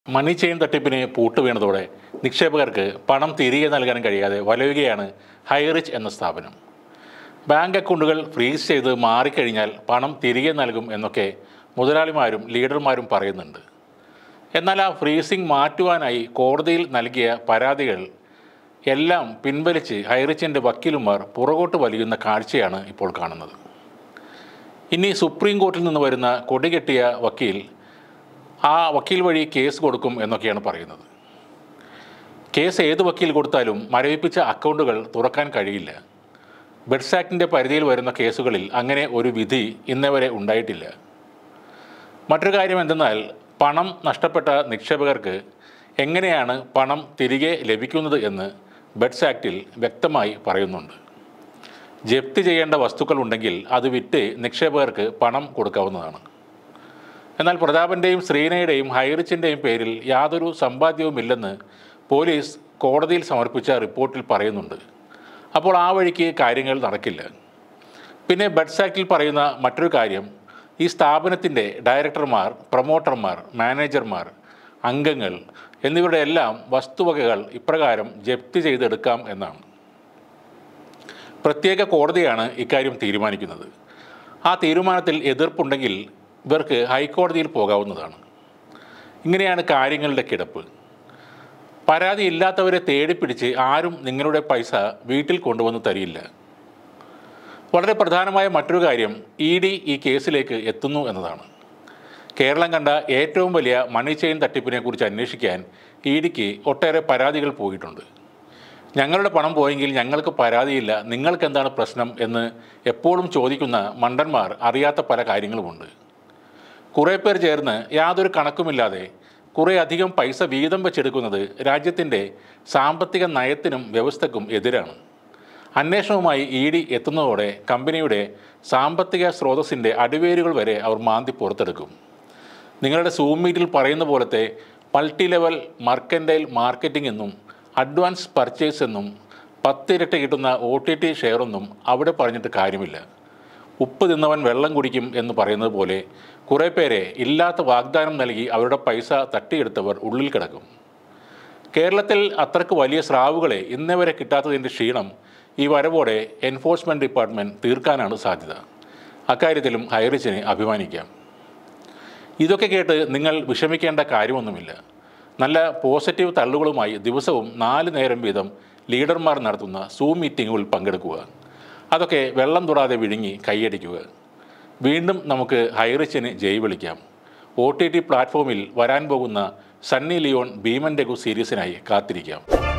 മണി chain തട്ടിപ്പിന് പൂട്ടുവീണതോടെ നിക്ഷേപകർക്ക് പണം തിരികെ നൽകാൻ കഴിയാതെ വലയുകയാണ് ഹൈറിച്ച് എന്ന സ്ഥാപനം. ബാങ്ക് അക്കൗണ്ടുകൾ ഫ്രീസ് ചെയ്ത് മാറിക്കഴിഞ്ഞാൽ പണം തിരികെ നൽകും എന്നൊക്കെ മുതലാളിമാരും ലീഡർമാരും പറയുന്നുണ്ട്. എന്നാൽ ആ ഫ്രീസിംഗ് മാറ്റുവാനായി കോടതിയിൽ നൽകിയ പരാതികൾ എല്ലാം പിൻവലിച്ച് ഹൈറിച്ചിൻ്റെ വക്കീലുമാർ പുറകോട്ട് വലിയുന്ന കാഴ്ചയാണ് ഇപ്പോൾ കാണുന്നത്. ഇനി സുപ്രീം കോർട്ടിൽ നിന്ന് വരുന്ന കൊടികെട്ടിയ വക്കീൽ ആ വക്കീൽ വഴി കേസ് കൊടുക്കും എന്നൊക്കെയാണ് പറയുന്നത്. കേസ് ഏത് വക്കീൽ കൊടുത്താലും മരവിപ്പിച്ച അക്കൗണ്ടുകൾ തുറക്കാൻ കഴിയില്ല. ബെഡ്സ് ആക്ടിൻ്റെ പരിധിയിൽ വരുന്ന കേസുകളിൽ അങ്ങനെ ഒരു വിധി ഇന്നേവരെ ഉണ്ടായിട്ടില്ല. മറ്റൊരു കാര്യം എന്തെന്നാൽ പണം നഷ്ടപ്പെട്ട നിക്ഷേപകർക്ക് എങ്ങനെയാണ് പണം തിരികെ ലഭിക്കുന്നത് എന്ന് ബെഡ്സ് ആക്ടിൽ വ്യക്തമായി പറയുന്നുണ്ട്. ജപ്തി ചെയ്യേണ്ട വസ്തുക്കൾ ഉണ്ടെങ്കിൽ അത് വിറ്റ് നിക്ഷേപകർക്ക് പണം കൊടുക്കാവുന്നതാണ്. എന്നാൽ പ്രതാപൻ്റെയും ശ്രീനയുടെയും ഹൈറിച്ചിൻ്റെയും പേരിൽ യാതൊരു സമ്പാദ്യവുമില്ലെന്ന് പോലീസ് കോടതിയിൽ സമർപ്പിച്ച റിപ്പോർട്ടിൽ പറയുന്നുണ്ട്. അപ്പോൾ ആ വഴിക്ക് കാര്യങ്ങൾ നടക്കില്ല. പിന്നെ ബെഡ്സ് ആക്ടിൽ പറയുന്ന മറ്റൊരു കാര്യം ഈ സ്ഥാപനത്തിൻ്റെ ഡയറക്ടർമാർ, പ്രൊമോട്ടർമാർ, മാനേജർമാർ, അംഗങ്ങൾ എന്നിവരുടെ എല്ലാം വസ്തുവകകൾ ഇപ്രകാരം ജപ്തി ചെയ്തെടുക്കാം എന്നാണ്. പ്രത്യേക കോടതിയാണ് ഇക്കാര്യം തീരുമാനിക്കുന്നത്. ആ തീരുമാനത്തിൽ എതിർപ്പുണ്ടെങ്കിൽ ഇവർക്ക് ഹൈക്കോടതിയിൽ പോകാവുന്നതാണ്. ഇങ്ങനെയാണ് കാര്യങ്ങളുടെ കിടപ്പ്. പരാതി ഇല്ലാത്തവരെ തേടിപ്പിടിച്ച് ആരും നിങ്ങളുടെ പൈസ വീട്ടിൽ കൊണ്ടുവന്ന് തരില്ല. വളരെ പ്രധാനമായ മറ്റൊരു കാര്യം ED ഈ കേസിലേക്ക് എത്തുന്നു എന്നതാണ്. കേരളം കണ്ട ഏറ്റവും വലിയ മണി ചെയിൻ തട്ടിപ്പിനെക്കുറിച്ച് അന്വേഷിക്കാൻ EDക്ക് ഒട്ടേറെ പരാതികൾ പോയിട്ടുണ്ട്. ഞങ്ങളുടെ പണം പോയെങ്കിൽ ഞങ്ങൾക്ക് പരാതിയില്ല, നിങ്ങൾക്ക് എന്താണ് പ്രശ്നം എന്ന് എപ്പോഴും ചോദിക്കുന്ന മണ്ടന്മാർ അറിയാത്ത പല കാര്യങ്ങളുമുണ്ട്. കുറേ പേർ ചേർന്ന് യാതൊരു കണക്കുമില്ലാതെ കുറേ അധികം പൈസ വീതം വെച്ചെടുക്കുന്നത് രാജ്യത്തിൻ്റെ സാമ്പത്തിക നയത്തിനും വ്യവസ്ഥക്കും എതിരാണ്. അന്വേഷണവുമായി ED എത്തുന്നതോടെ കമ്പനിയുടെ സാമ്പത്തിക സ്രോതസ്സിൻ്റെ അടിവേരുകൾ വരെ അവർ മാന്തി പുറത്തെടുക്കും. നിങ്ങളുടെ സൂം മീറ്റിൽ പറയുന്ന പോലത്തെ മൾട്ടി ലെവൽ മർക്കൻഡൈൽ മാർക്കറ്റിംഗ് എന്നും അഡ്വാൻസ് പർച്ചേസ് എന്നും 10 ഇരട്ടി കിട്ടുന്ന OTT ഷെയറൊന്നും അവിടെ പറഞ്ഞിട്ട് കാര്യമില്ല. ഉപ്പ് തിന്നവൻ വെള്ളം കുടിക്കും എന്ന് പറയുന്നത് പോലെ കുറേ പേരെ ഇല്ലാത്ത വാഗ്ദാനം നൽകി അവരുടെ പൈസ തട്ടിയെടുത്തവർ ഉള്ളിൽ കിടക്കും. കേരളത്തിൽ അത്രക്ക് വലിയ സ്രാവുകളെ ഇന്നേ വരെ കിട്ടാത്തതിൻ്റെ ക്ഷീണം ഈ വരവോടെ എൻഫോഴ്സ്മെൻറ്റ് ഡിപ്പാർട്ട്മെൻറ്റ് തീർക്കാനാണ് സാധ്യത. അക്കാര്യത്തിലും ഹൈറിച്ചിനെ അഭിമാനിക്കാം. ഇതൊക്കെ കേട്ട് നിങ്ങൾ വിഷമിക്കേണ്ട കാര്യമൊന്നുമില്ല. നല്ല പോസിറ്റീവ് തള്ളുകളുമായി ദിവസവും 4 നേരം വീതം ലീഡർമാർ നടത്തുന്ന സൂം മീറ്റിങ്ങുകളിൽ പങ്കെടുക്കുക. അതൊക്കെ വെള്ളം തൊടാതെ വിഴുങ്ങി കൈയടിക്കുക. വീണ്ടും നമുക്ക് ഹൈറിച്ചിന് ജയ് വിളിക്കാം. OTT പ്ലാറ്റ്ഫോമിൽ വരാൻ പോകുന്ന സണ്ണി ലിയോൺ ഭീമൻ രഘു സീരീസിനായി കാത്തിരിക്കാം.